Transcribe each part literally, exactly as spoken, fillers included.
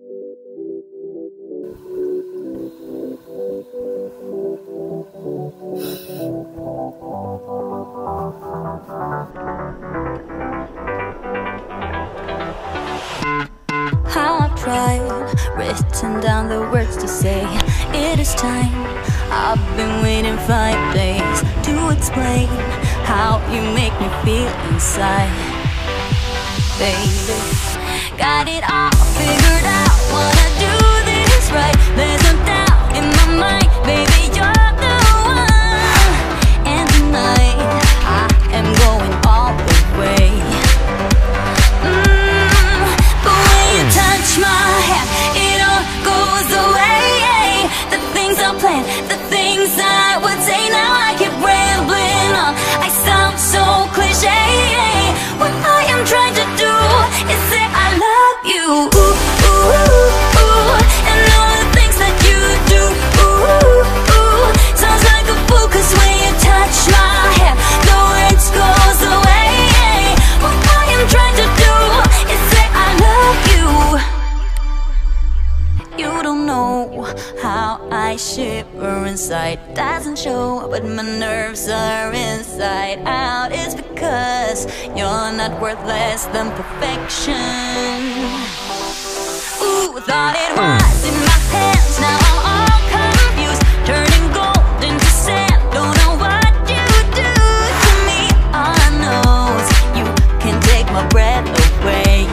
Written down the words to say it is time. I've been waiting five days to explain how you make me feel inside. Baby, got it all figured out, wanna do this right. There's no doubt in my mind, baby, you're the one. And tonight I am going all the way. mm, But when you touch my hand, goes away. The things I planned, the things I would say, now I keep rambling on. I sound so cliche. What I am trying to do is say I love you. Ooh, ooh, ooh. And all the things that you do. Ooh, ooh. Sounds like a fool, 'cause when you touch my hair, the words goes away. What I am trying to do is say I love you. You don't know how I shiver inside. Doesn't show, but my nerves are inside out. It's because you're not worth less than perfection. Ooh, thought it was in my hands, now I'm all confused. Turning gold into sand, don't know what you do to me. All I know is you can take my breath away.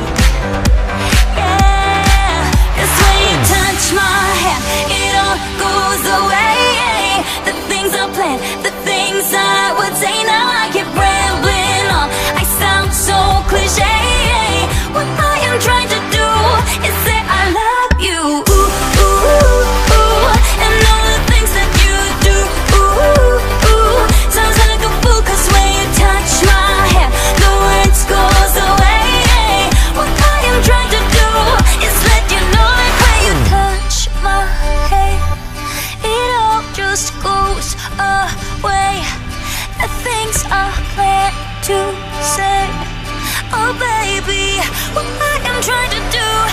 My hand, it all goes away. The things I planned, the things I would say, now I keep rambling on. I sound so cliche. What I am trying to do is say I love you. Ooh, ooh, ooh. And all the things that you do. Ooh, ooh. Sounds like a fool, 'cause when you touch my hair, the words goes away. What I am trying to do is let you know that when you touch my head, it all just goes away. The things I plan to say, oh baby, what I am trying to do